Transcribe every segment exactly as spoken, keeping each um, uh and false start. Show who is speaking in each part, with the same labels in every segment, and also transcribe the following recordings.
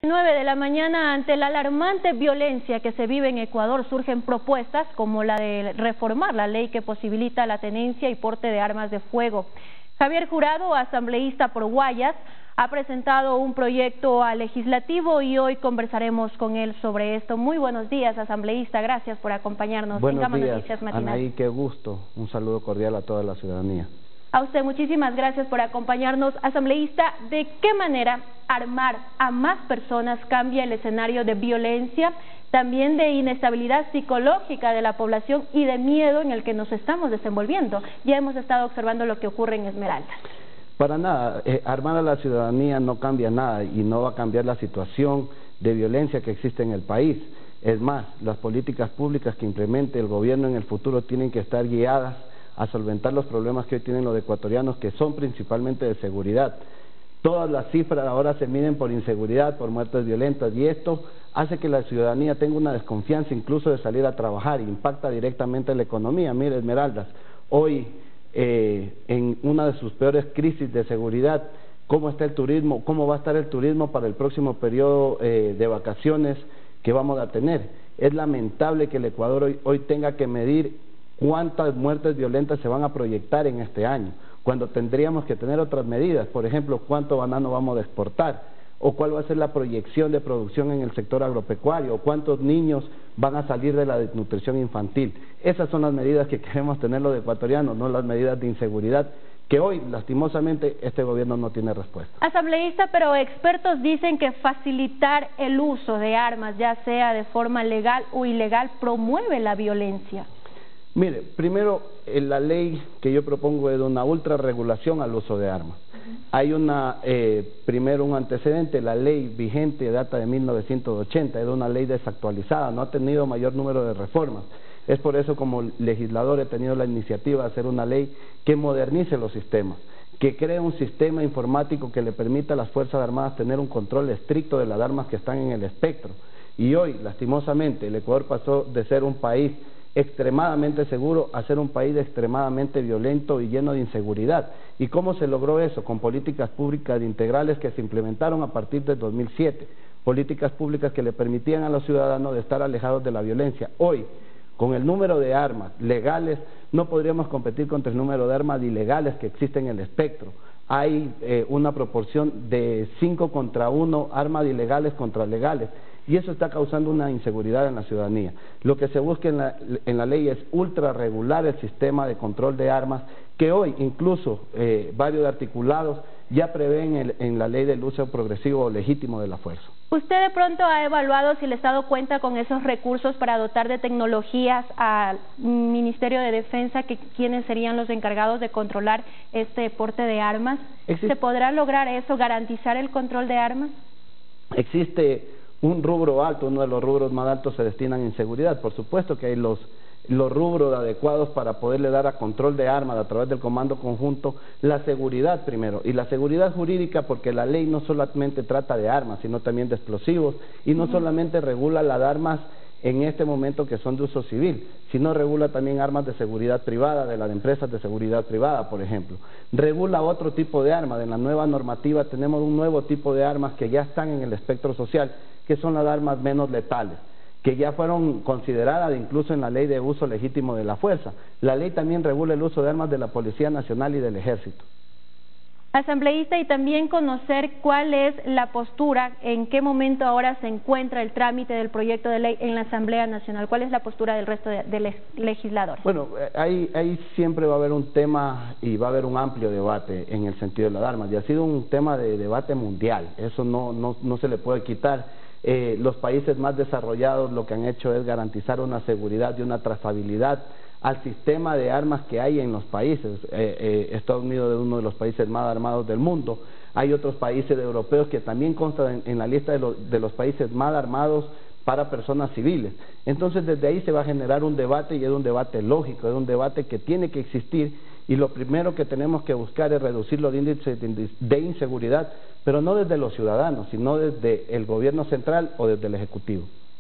Speaker 1: nueve de la mañana, ante la alarmante violencia que se vive en Ecuador, surgen propuestas como la de reformar la ley que posibilita la tenencia y porte de armas de fuego. Javier Jurado, asambleísta por Guayas, ha presentado un proyecto al legislativo y hoy conversaremos con él sobre esto. Muy buenos días, asambleísta, gracias por acompañarnos.
Speaker 2: Buenos días, Anaí, qué gusto. Un saludo cordial a toda la ciudadanía.
Speaker 1: A usted muchísimas gracias por acompañarnos. Asambleísta, ¿de qué manera armar a más personas cambia el escenario de violencia, también de inestabilidad psicológica de la población y de miedo en el que nos estamos desenvolviendo? Ya hemos estado observando lo que ocurre en Esmeraldas.
Speaker 2: Para nada, eh, armar a la ciudadanía no cambia nada y no va a cambiar la situación de violencia que existe en el país. Es más, las políticas públicas que implemente el gobierno en el futuro tienen que estar guiadas a solventar los problemas que hoy tienen los ecuatorianos, que son principalmente de seguridad. Todas las cifras ahora se miden por inseguridad, por muertes violentas, y esto hace que la ciudadanía tenga una desconfianza incluso de salir a trabajar, e impacta directamente en la economía. Mire, Esmeraldas, hoy eh, en una de sus peores crisis de seguridad, ¿cómo está el turismo? ¿Cómo va a estar el turismo para el próximo periodo eh, de vacaciones que vamos a tener? Es lamentable que el Ecuador hoy, hoy tenga que medir cuántas muertes violentas se van a proyectar en este año, cuando tendríamos que tener otras medidas. Por ejemplo, cuánto banano vamos a exportar, o cuál va a ser la proyección de producción en el sector agropecuario, o cuántos niños van a salir de la desnutrición infantil. Esas son las medidas que queremos tener los ecuatorianos, no las medidas de inseguridad que hoy, lastimosamente, este gobierno no tiene respuesta.
Speaker 1: Asambleísta, pero expertos dicen que facilitar el uso de armas, ya sea de forma legal o ilegal, promueve la violencia.
Speaker 2: Mire, primero, en la ley que yo propongo es de una ultrarregulación al uso de armas. Uh-huh. Hay una, eh, primero un antecedente, la ley vigente data de mil novecientos ochenta, es una ley desactualizada, no ha tenido mayor número de reformas. Es por eso, como legislador, he tenido la iniciativa de hacer una ley que modernice los sistemas, que cree un sistema informático que le permita a las Fuerzas Armadas tener un control estricto de las armas que están en el espectro. Y hoy, lastimosamente, el Ecuador pasó de ser un país extremadamente seguro a ser un país extremadamente violento y lleno de inseguridad. ¿Y cómo se logró eso? Con políticas públicas integrales que se implementaron a partir del dos mil siete, políticas públicas que le permitían a los ciudadanos de estar alejados de la violencia. Hoy, con el número de armas legales, no podríamos competir contra el número de armas ilegales que existen en el espectro. Hay eh, una proporción de cinco contra uno, armas ilegales contra legales, y eso está causando una inseguridad en la ciudadanía. Lo que se busca en la, en la ley es ultra regular el sistema de control de armas, que hoy incluso eh, varios articulados ya prevén el, en la ley del uso progresivo o legítimo de la fuerza.
Speaker 1: ¿Usted de pronto ha evaluado si el Estado cuenta con esos recursos para dotar de tecnologías al Ministerio de Defensa, que quienes serían los encargados de controlar este porte de armas? Existe, ¿Se podrá lograr eso, garantizar el control de armas? Existe
Speaker 2: un rubro alto, uno de los rubros más altos se destinan a inseguridad. Por supuesto que hay los, los rubros adecuados para poderle dar a control de armas a través del comando conjunto, la seguridad primero, y la seguridad jurídica, porque la ley no solamente trata de armas, sino también de explosivos, y no solamente regula las armas en este momento que son de uso civil, sino regula también armas de seguridad privada, de las empresas de seguridad privada, por ejemplo. Regula otro tipo de armas. En la nueva normativa tenemos un nuevo tipo de armas que ya están en el espectro social, que son las armas menos letales, que ya fueron consideradas incluso en la ley de uso legítimo de la fuerza. La ley también regula el uso de armas de la Policía Nacional y del Ejército.
Speaker 1: Asambleísta, y también conocer cuál es la postura, en qué momento ahora se encuentra el trámite del proyecto de ley en la Asamblea Nacional, cuál es la postura del resto de, de legisladores.
Speaker 2: Bueno, ahí, ahí siempre va a haber un tema y va a haber un amplio debate en el sentido de las armas, y ha sido un tema de debate mundial, eso no, no, no se le puede quitar. Eh, los países más desarrollados lo que han hecho es garantizar una seguridad y una trazabilidad al sistema de armas que hay en los países. Eh, eh, Estados Unidos es uno de los países más armados del mundo. Hay otros países europeos que también constan en, en la lista de, lo, de los países más armados para personas civiles. Entonces, desde ahí se va a generar un debate, y es un debate lógico, es un debate que tiene que existir, y lo primero que tenemos que buscar es reducir los índices de inseguridad, pero no desde los ciudadanos, sino desde el gobierno central o desde el Ejecutivo.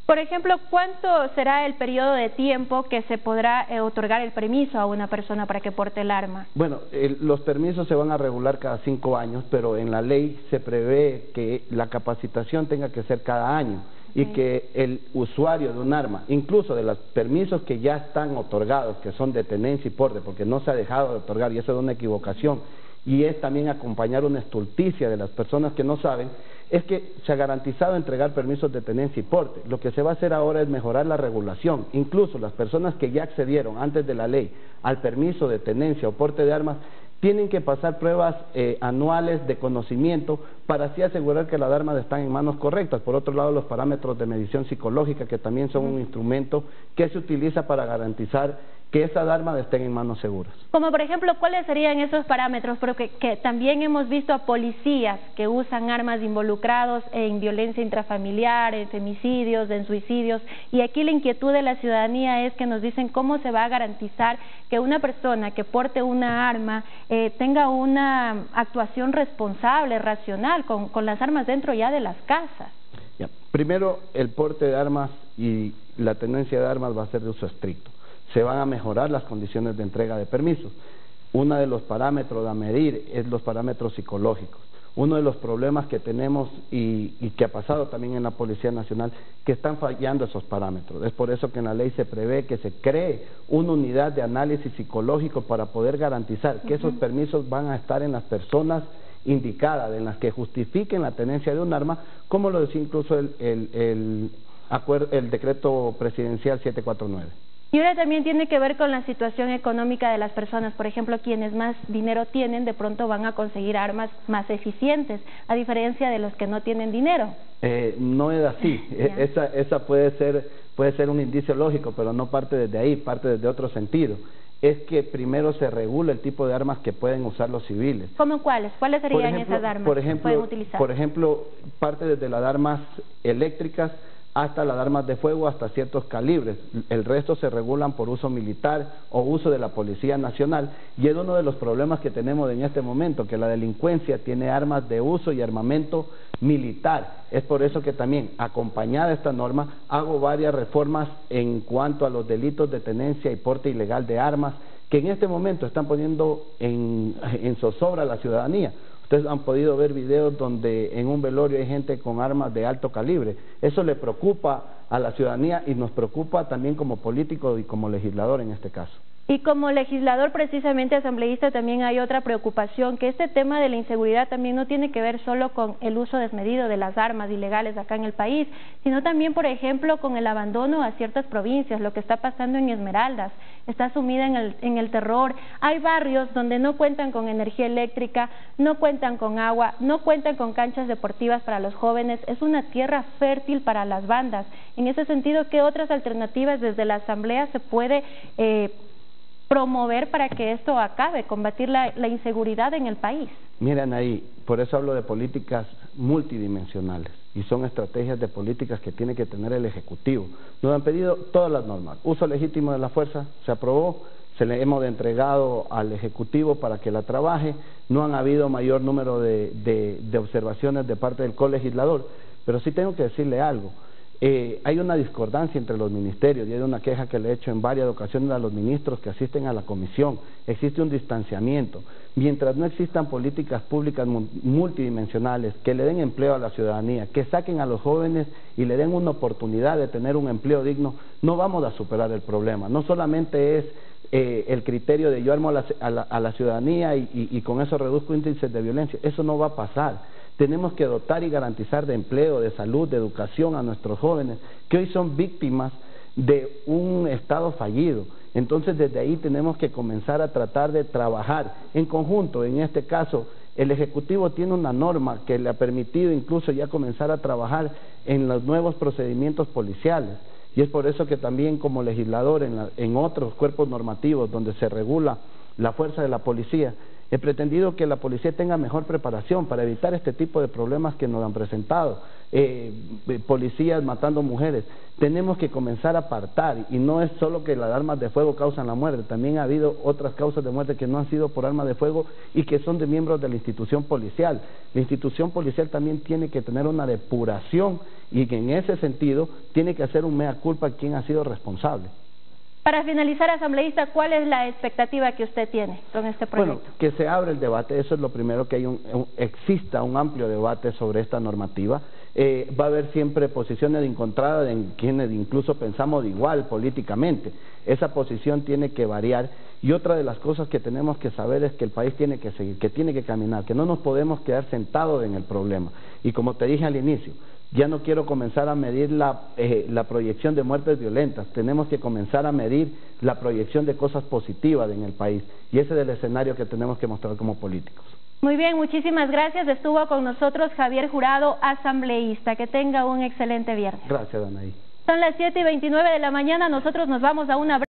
Speaker 1: Por ejemplo, ¿cuánto será el periodo de tiempo que se podrá eh, otorgar el permiso a una persona para que porte el arma?
Speaker 2: Bueno, el, los permisos se van a regular cada cinco años, pero en la ley se prevé que la capacitación tenga que ser cada año y okay. que el usuario de un arma, incluso de los permisos que ya están otorgados, que son de tenencia y porte, porque no se ha dejado de otorgar y eso es una equivocación, y es también acompañar una estulticia de las personas que no saben, es que se ha garantizado entregar permisos de tenencia y porte. Lo que se va a hacer ahora es mejorar la regulación. Incluso las personas que ya accedieron antes de la ley al permiso de tenencia o porte de armas tienen que pasar pruebas eh, anuales de conocimiento para así asegurar que las armas están en manos correctas. Por otro lado, los parámetros de medición psicológica, que también son un instrumento que se utiliza para garantizar que esas armas estén en manos seguras.
Speaker 1: Como por ejemplo, ¿cuáles serían esos parámetros? Porque que también hemos visto a policías que usan armas involucrados en violencia intrafamiliar, en femicidios, en suicidios, y aquí la inquietud de la ciudadanía es que nos dicen cómo se va a garantizar que una persona que porte una arma eh, tenga una actuación responsable, racional, con, con las armas dentro ya de las casas.
Speaker 2: Ya. Primero, el porte de armas y la tenencia de armas va a ser de uso estricto. Se van a mejorar las condiciones de entrega de permisos. Uno de los parámetros a medir es los parámetros psicológicos. Uno de los problemas que tenemos y, y que ha pasado también en la Policía Nacional, que están fallando esos parámetros. Es por eso que en la ley se prevé que se cree una unidad de análisis psicológico para poder garantizar que esos permisos van a estar en las personas indicadas, en las que justifiquen la tenencia de un arma, como lo decía incluso el, el, el, acuerdo, el decreto presidencial setecientos cuarenta y nueve.
Speaker 1: Y ahora también tiene que ver con la situación económica de las personas. Por ejemplo, quienes más dinero tienen, de pronto van a conseguir armas más eficientes, a diferencia de los que no tienen dinero.
Speaker 2: Eh, no es así. esa esa puede ser, puede ser un indicio lógico, pero no parte desde ahí, parte desde otro sentido. Es que primero se regula el tipo de armas que pueden usar los civiles.
Speaker 1: ¿Cómo cuáles? ¿Cuáles serían ejemplo, esas armas
Speaker 2: por ejemplo,
Speaker 1: que pueden utilizar?
Speaker 2: Por ejemplo, parte desde las armas eléctricas hasta las armas de fuego, hasta ciertos calibres. El resto se regulan por uso militar o uso de la Policía Nacional, y es uno de los problemas que tenemos en este momento, que la delincuencia tiene armas de uso y armamento militar. Es por eso que también, acompañada esta norma, hago varias reformas en cuanto a los delitos de tenencia y porte ilegal de armas, que en este momento están poniendo en, en zozobra a la ciudadanía. Ustedes han podido ver videos donde en un velorio hay gente con armas de alto calibre. Eso le preocupa a la ciudadanía y nos preocupa también como político y como legislador en este caso.
Speaker 1: Y como legislador, precisamente asambleísta, también hay otra preocupación, que este tema de la inseguridad también no tiene que ver solo con el uso desmedido de las armas ilegales acá en el país, sino también, por ejemplo, con el abandono a ciertas provincias. Lo que está pasando en Esmeraldas está sumida en el, en el terror. Hay barrios donde no cuentan con energía eléctrica, no cuentan con agua, no cuentan con canchas deportivas para los jóvenes. Es una tierra fértil para las bandas. En ese sentido, ¿qué otras alternativas desde la asamblea se puede eh, promover para que esto acabe, combatir la, la inseguridad en el país?
Speaker 2: Miren ahí, por eso hablo de políticas multidimensionales, y son estrategias de políticas que tiene que tener el Ejecutivo. Nos han pedido todas las normas. Uso legítimo de la fuerza, se aprobó, se le hemos entregado al Ejecutivo para que la trabaje. No han habido mayor número de, de, de observaciones de parte del colegislador, pero sí tengo que decirle algo. Eh, hay una discordancia entre los ministerios, y hay una queja que le he hecho en varias ocasiones a los ministros que asisten a la comisión. Existe un distanciamiento. Mientras no existan políticas públicas multidimensionales que le den empleo a la ciudadanía, que saquen a los jóvenes y le den una oportunidad de tener un empleo digno, no vamos a superar el problema. No solamente es eh, el criterio de yo armo a la, a la, a la ciudadanía y, y, y con eso reduzco índices de violencia. Eso no va a pasar. Tenemos que dotar y garantizar de empleo, de salud, de educación a nuestros jóvenes, que hoy son víctimas de un Estado fallido. Entonces, desde ahí tenemos que comenzar a tratar de trabajar en conjunto. En este caso, el Ejecutivo tiene una norma que le ha permitido incluso ya comenzar a trabajar en los nuevos procedimientos policiales. Y es por eso que también como legislador en, la, en otros cuerpos normativos donde se regula la fuerza de la policía, he pretendido que la policía tenga mejor preparación para evitar este tipo de problemas que nos han presentado. Eh, policías matando mujeres. Tenemos que comenzar a apartar, y no es solo que las armas de fuego causan la muerte, también ha habido otras causas de muerte que no han sido por armas de fuego y que son de miembros de la institución policial. La institución policial también tiene que tener una depuración y que en ese sentido tiene que hacer un mea culpa quien ha sido responsable.
Speaker 1: Para finalizar, asambleísta, ¿cuál es la expectativa que usted tiene con este proyecto?
Speaker 2: Bueno, que se abra el debate, eso es lo primero, que hay un, un, exista un amplio debate sobre esta normativa. Eh, va a haber siempre posiciones encontradas en quienes incluso pensamos igual políticamente. Esa posición tiene que variar, y otra de las cosas que tenemos que saber es que el país tiene que seguir, que tiene que caminar, que no nos podemos quedar sentados en el problema. Y como te dije al inicio, ya no quiero comenzar a medir la, eh, la proyección de muertes violentas, tenemos que comenzar a medir la proyección de cosas positivas en el país, y ese es el escenario que tenemos que mostrar como políticos.
Speaker 1: Muy bien, muchísimas gracias. Estuvo con nosotros Javier Jurado, asambleísta. Que tenga un excelente viernes.
Speaker 2: Gracias, Danaí.
Speaker 1: Son las siete y veintinueve de la mañana, nosotros nos vamos a una